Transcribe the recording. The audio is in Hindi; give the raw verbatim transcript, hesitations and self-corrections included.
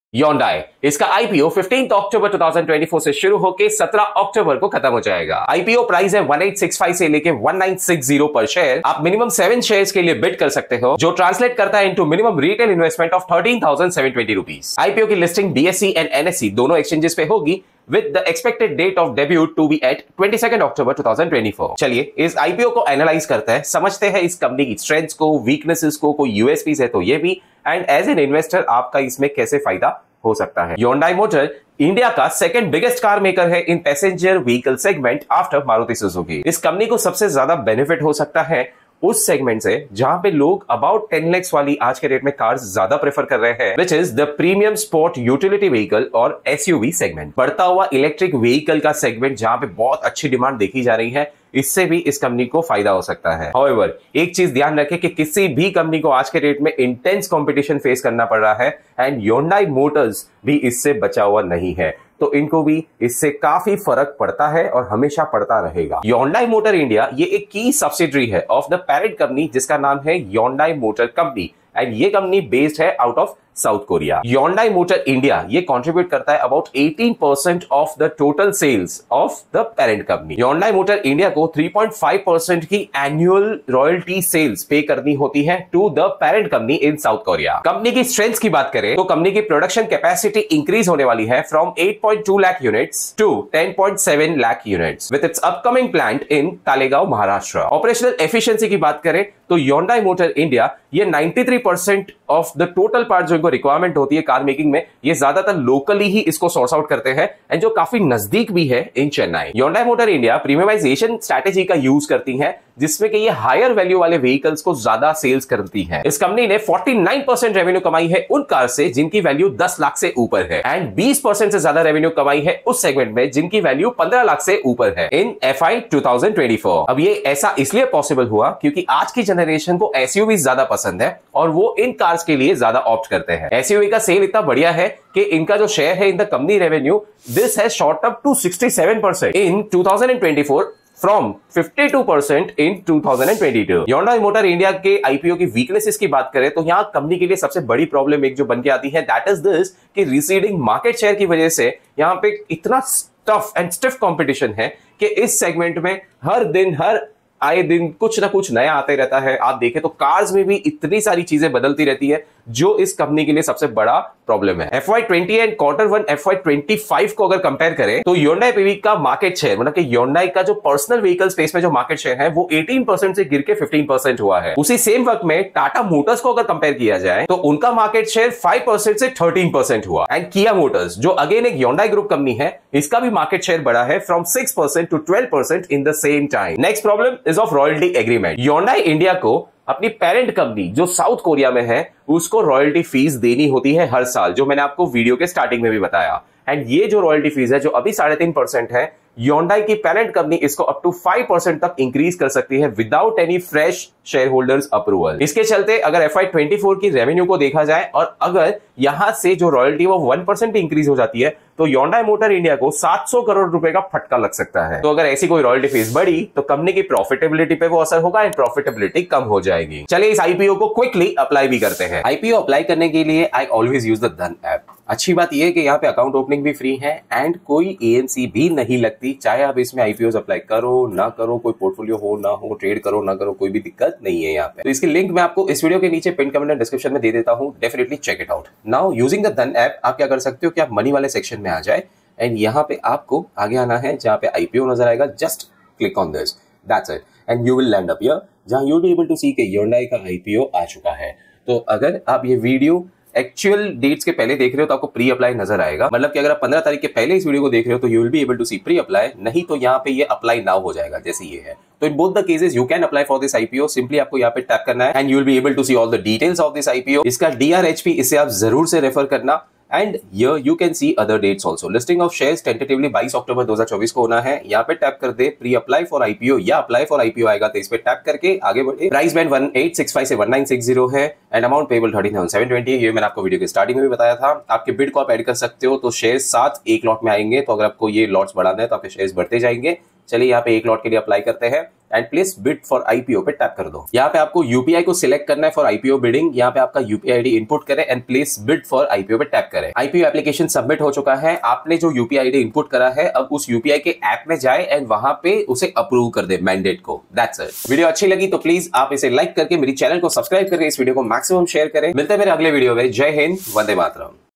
Hyundai, इसका IPO fifteenth October two thousand twenty four से शुरू होकर सत्रह अक्टूबर को खत्म हो जाएगा। आईपीओ प्राइस है वन एट सिक्स फाइव से लेके वन नाइन सिक्स जीरो पर शेयर। आप मिनिमम सेवन शेयर्स के लिए बिड कर सकते हो, जो ट्रांसलेट करता है into minimum retail investment of thirteen thousand seven twenty rupees. IPO की लिस्टिंग बीएसई एंड एनएसई दोनों एक्सचेंजेस पे होगी with the expected date of debut to be at twenty-second October two thousand twenty four. चलिए इस आईपीओ को एनालाइज करते हैं, समझते हैं इस कंपनी की स्ट्रेंथ्स को, वीकनेसेस को, कोई यूएसपीज है तो ये भी, एंड एज एन इन्वेस्टर आपका इसमें कैसे फायदा हो सकता है। Hyundai मोटर इंडिया का सेकंड बिगेस्ट कार मेकर है in passenger vehicle segment after Maruti Suzuki. इस कंपनी को सबसे ज्यादा बेनिफिट हो सकता है उस सेगमेंट से जहां पे लोग अबाउट टेन लैक्स वाली आज के रेट में कार्स ज्यादा प्रेफर कर रहे हैं, which is the premium sport utility vehicle और एसयूवी सेगमेंट। बढ़ता हुआ इलेक्ट्रिक व्हीकल का सेगमेंट जहां पे बहुत अच्छी डिमांड देखी जा रही है, इससे भी इस कंपनी को फायदा हो सकता है। However, एक चीज ध्यान रखें कि किसी भी कंपनी को आज के रेट में इंटेंस कंपटीशन फेस करना पड़ रहा है एंड Hyundai मोटर्स भी इससे बचा हुआ नहीं है, तो इनको भी इससे काफी फर्क पड़ता है और हमेशा पड़ता रहेगा। Hyundai मोटर इंडिया ये एक की सब्सिडरी है ऑफ द पेरेंट कंपनी जिसका नाम है Hyundai मोटर कंपनी, एंड ये कंपनी बेस्ड है out of South Korea. Hyundai motor India ये कंट्रीब्यूट करता है about eighteen percent of the total sales of the parent company. Hyundai motor India को थ्री पॉइंट फाइव परसेंट की एनुअल रॉयल्टी सेल्स पे करनी होती है to the parent company in South Korea. Company की स्ट्रेंथ्स की बात करें तो कंपनी की प्रोडक्शन कैपेसिटी इंक्रीज होने वाली है from eight point two lakh units to ten point seven lakh units with its upcoming plant in Talegaon, Maharashtra. Operational efficiency की बात करें तो Hyundai मोटर इंडिया ये ninety three percent of the total part जो इनको रिक्वायरमेंट होती है कार मेकिंग में, ये ज्यादातर लोकली ही इसको सोर्स आउट करते हैं एंड जो काफी नजदीक भी है in Chennai. Hyundai motor India premiumisation strategy का यूज करती है जिसमें कि ये हायर वैल्यू वाले व्हीकल्स को ज्यादा सेल्स करती है। इस कंपनी ने फोर्टी नाइन परसेंट रेवेन्यू कमाई है उन कार से जिनकी वैल्यू दस लाख से ऊपर है एंड ट्वेंटी परसेंट से ज्यादा रेवेन्यू कमाई है उस सेगमेंट में जिनकी वैल्यू पंद्रह लाख से ऊपर है in FY two thousand twenty four. अब ये ऐसा इसलिए पॉसिबल हुआ क्योंकि आज की जनरेशन को एसयूवी ज्यादा पसंद है और वो इन कार्स के लिए ज्यादा ऑप्ट करते हैं। एसयूवी का सेल इतना बढ़िया है कि इनका जो शेयर है in the company revenue this has shot up to sixty seven percent in two thousand twenty four from fifty two percent in two thousand twenty two. Hyundai motor India के आईपीओ की वीकनेसेस की बात करें तो यहां कंपनी के लिए सबसे बड़ी प्रॉब्लम एक जो बन के आती है दैट इज दिस कि रिसीडिंग मार्केट शेयर की वजह से यहां पे इतना टफ एंड स्टिफ कंपटीशन है कि इस सेगमेंट में हर दिन हर आए दिन कुछ ना कुछ नया आते रहता है। आप देखें तो कार्स में भी इतनी सारी चीजें बदलती रहती है जो इस कंपनी के लिए सबसे बड़ा प्रॉब्लम है। FY twenty and quarter one FY twenty five को अगर कंपेयर करें तो Hyundai पीवी का मार्केट शेयर मतलब कि Hyundai का जो पर्सनल व्हीकल स्पेस में जो मार्केट शेयर है वो एटीन परसेंट से गिर के फिफ्टीन परसेंट हुआ है। उसी सेम वक्त में टाटा मोटर्स को अगर कंपेयर किया जाए तो उनका मार्केट शेयर फाइव परसेंट से थर्टीन परसेंट हुआ एंड किया मोटर्स जो अगेन एक Hyundai ग्रुप कंपनी है इसका भी मार्केट शेयर बढ़ा है from six percent to twelve percent in the same time. Next problem is of royalty agreement. Hyundai India को अपनी पेरेंट कंपनी जो साउथ कोरिया में है उसको रॉयल्टी फीस देनी होती है हर साल, जो मैंने आपको वीडियो के स्टार्टिंग में भी बताया। एंड ये जो रॉयल्टी फीस है जो अभी साढ़े तीन परसेंट है, Hyundai की पेरेंट कंपनी इसको अप टू फाइव परसेंट तक इंक्रीज कर सकती है without any fresh shareholders approval. इसके चलते अगर एफआई ट्वेंटी फोर की रेवेन्यू को देखा जाए और अगर यहां से जो रॉयल्टी वो वन परसेंट इंक्रीज हो जाती है तो Hyundai मोटर इंडिया को सात सौ करोड़ रुपए का फटका लग सकता है। तो अगर ऐसी कोई रॉयल्टी फीस बढ़ी तो कंपनी की प्रॉफिटेबिलिटी पे वो असर होगा एंड प्रॉफिटेबिलिटी कम हो जाएगी। चलिए इस आईपीओ को क्विकली अप्लाई भी करते हैं। आईपीओ अप्लाई करने के लिए I always use the Dhan app. अच्छी बात यह है कि यहाँ पे अकाउंट ओपनिंग भी फ्री है एंड कोई एएमसी भी नहीं लगती, चाहे आप इसमें आईपीओ अप्लाई करो ना करो, कोई पोर्टफोलियो हो ना हो, ट्रेड करो ना करो, कोई भी दिक्कत नहीं है यहाँ पे। तो इसकी लिंक मैं आपको इस वीडियो के नीचे पिन कमेंट एंड डिस्क्रिप्शन में दे देता हूँ, definitely check it out. Now using the Dhan app आप क्या कर सकते हो कि आप मनी वाले सेक्शन में आ जाए एंड यहाँ पे आपको आगे आना है जहाँ पे आईपीओ नजर आएगा, just click on this, that's it and you will land up here जहाँ you will be able to see कि Hyundai का आईपीओ आ चुका है। तो अगर आप ये वीडियो एक्चुअल डेट्स के पहले देख रहे हो तो आपको प्री अप्लाई नजर आएगा, मतलब कि अगर आप पंद्रह तारीख के पहले इस वीडियो को देख रहे हो तो you will be able to see pre apply, नहीं तो यहाँ पे ये अप्लाई नाउ हो जाएगा जैसे ये है। तो in both the cases you can apply for this IPO, simply आपको यहाँ पे टैप करना है and you will be able to see all the details of this IPO. इसका डीआरएचपी इसे आप जरूर से रेफर करना and here you can see other dates also. Listing of shares tentatively बाईस अक्टूबर दो हज़ार चौबीस को होना है। यहाँ पे टैप कर दे प्री अप्लाई फॉर आईपीओ या अप्लाई फॉर आईपीओ आएगा तो इस पे टैप करके आगे बढ़े। Price band one eight six five से वन नाइन सिक्स जीरो है and amount payable thirteen thousand seven twenty है। ये मैंने आपको वीडियो के स्टार्टिंग में भी बताया था। आपके बिड को आप ऐड कर सकते हो तो शेयर सात एक लॉट में आएंगे, तो अगर आपको ये लॉट्स बढ़ाना है तो आपके शेयर बढ़ते जाएंगे। चलिए यहाँ पे एक लॉट के लिए अप्लाई करते हैं and please bid for IPO पे टैप कर दो। यहाँ पे आपको यूपीआई को सिलेक्ट करना है फॉर आईपीओ बिडिंग। यहाँ पे आपका यूपीआई आईडी इनपुट करें and please bid for IPO पे टैप करें। आईपीओ एप्लीकेशन सबमिट हो चुका है। आपने जो यूपीआई आईडी इनपुट करा है, अब उस यूपीआई के ऐप में जाए एंड वहां पे उसे अप्रूव कर दे मैंडेट को। That's it. वीडियो अच्छी लगी तो प्लीज आप इसे लाइक करके मेरी चैनल को सब्सक्राइब करके इस वीडियो को मैक्सिमम शेयर करें। मिलते हैं मेरे अगले वीडियो में। जय हिंद, वंदे मातरम।